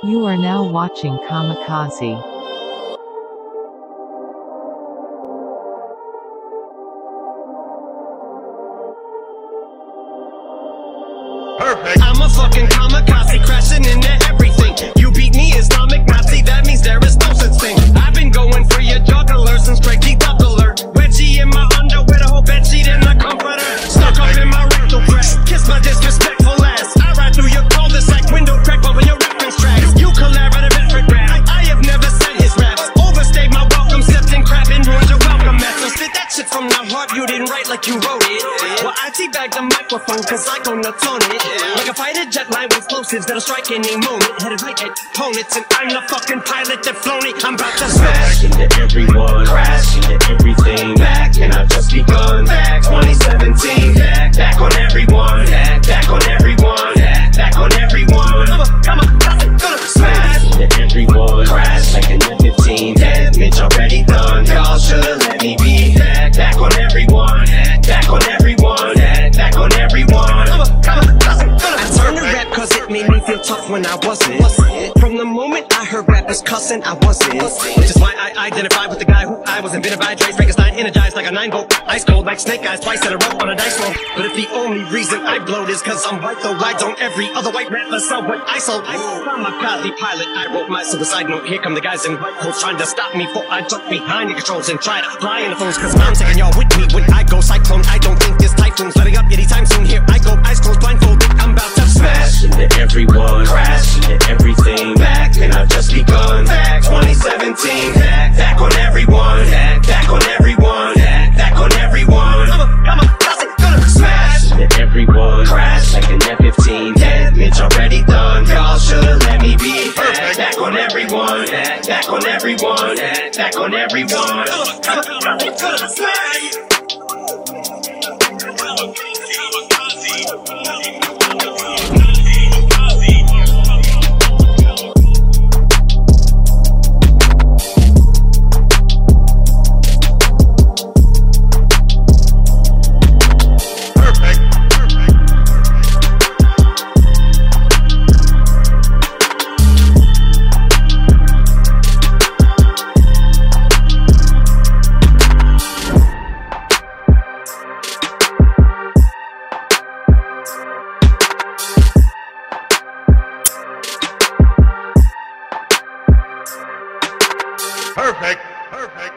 You are now watching Kamikaze. Perfect. I'm a fucking kamikaze, crashing into everything. You beat me, Islamic Nazi, that means there is no such thing. I've been going for your juggler since Crazy Doubler. Wedgie in my underwear, the whole bedsheet in the comforter. Stuck up in my rectal crack, kiss my disrespectful ass. I ride through your cul-de-sac, window crack over your reference tracks. You collaborative effort rap, I have never said his raps. Overstayed my welcome, stepped in crap and ruined your welcome mat. So spit that shit from the heart, you didn't write like you wrote it. Well, I teabag the microphone cause I gonna tone it. Like a fighter jet line with explosives that'll strike any moment. Headed right at opponents and I'm the fucking pilot that flown it. I'm about to smash into everyone, crash into everything. Back and I've just begun. Back 2017, back on everyone. Back on everyone. Back on everyone. I'm gonna smash into everyone, crash like an F-15. Damage already done. Y'all should've let me be. Back on everyone. Back on everyone. Back on everyone. I turned to rap cause it made me feel tough when I wasn't. From the moment I heard rappers cussing, I wasn't. Which is why I identified with the guy who I was invented by. Dre Frankenstein, energized like a 9-volt. Ice cold like snake eyes, twice in a row on a dice roll. But if the only reason I blowed is cause I'm white, though why don't every other white rapper sell what I sold? I'm a Kamikaze pilot, I wrote my suicide note. Here come the guys in white coats trying to stop me before I jump behind the controls and try to fly in the phones. Cause I'm taking y'all with me when I go cyclone. I don't think this typhoon's letting up anytime soon. Here I go, eyes closed, blindfolded, I'm about to smash into everyone, crash into everything. Back and I've just begun. Back 2017, back on everyone. Back on everyone. Back on everyone. I'm gonna smash into everyone, crash like an F-15. Damage already done. Y'all should've let me be. Back on everyone. Back on everyone. Back on everyone. I'm gonna smash. Perfect.